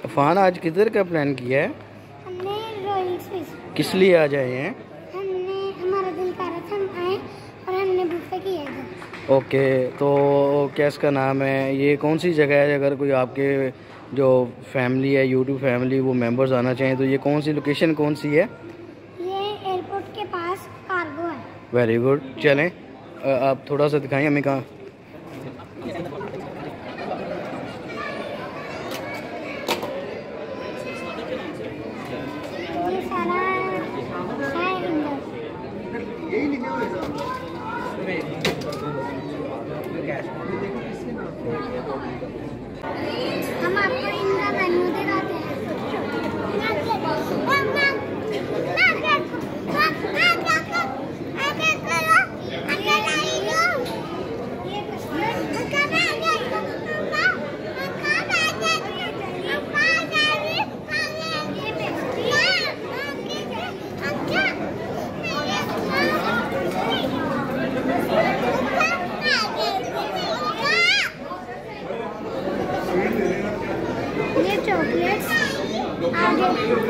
अफान, आज किधर का प्लान किया है? हमने रॉयल स्विस। किस लिए आ जाए हैं? हमने हमारा दिल कर रहा था, हम आए और हमने बुफे किया इधर। ओके, तो क्या इसका नाम है? ये कौन सी जगह है? अगर कोई आपके जो फैमिली है, यूट्यूब फैमिली, वो मेंबर्स आना चाहें तो ये कौन सी लोकेशन कौन सी है? ये एयरपोर्ट के पास कार्गो है। वेरी गुड, चलें आप थोड़ा सा दिखाएं हमें कहाँ। ये सारा है इंदर। हम आपको इनका मेन्यू दिखाते हैं। ये चॉकलेट्स आगे।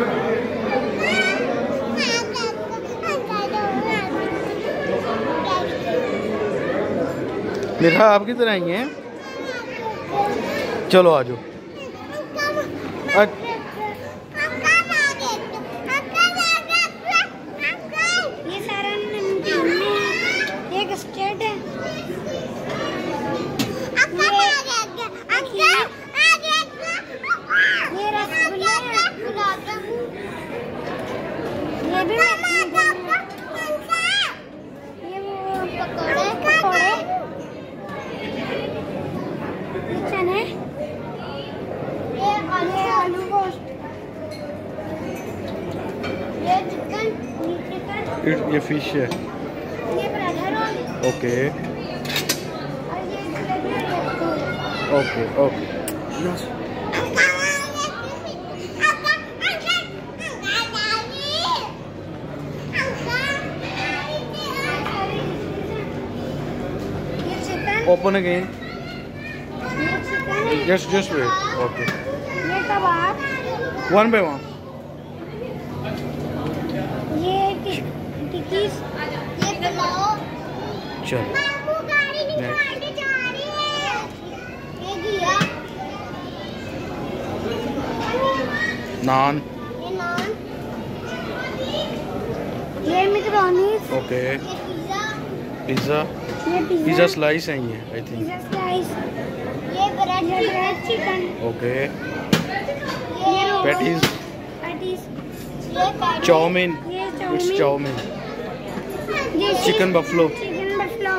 मिठा आपकी तरह ही है। चलो आ जाओ। ये सारा नमकीन है, एक स्टेट है। ये रसगुल्ले हैं, गुलाब जामुन। ये भी ये वो पकौड़े ये चने, ये आलू गोश्त, ये चिकन, ये फिश है। ये पराठा रोल। ओके और ये जलेबी और लड्डू। Okay okay. ये चिकन, ओपन अगेन। ये चिकन है। Just wait. ओके, ये कबाब, वन बाय वन। ये टिक्कीज, ये पुलाव। चलो ये घिया, नान। ये नान, ये मैकरोनीज। ओके, ये पिज़्ज़ा। ये पिज़्ज़ा स्लाइस है ये, आई थिंक। Pizza slice. ये ब्रेड चिकन। ओके, ये पैटीज। पैटीज। ये पैटीज। चाउमीन। ये इट्स चाउमीन। चाउमीन। ये चिकन बफलो। Chicken buffalo.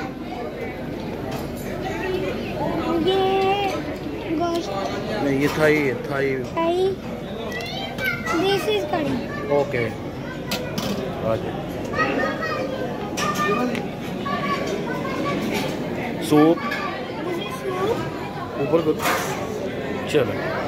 ये गोश्त। नहीं, ये Thai Thai. Kadhi. This is kadhi. Okay, आ जाओ। Soup this is soup. ऊपर को। चलो।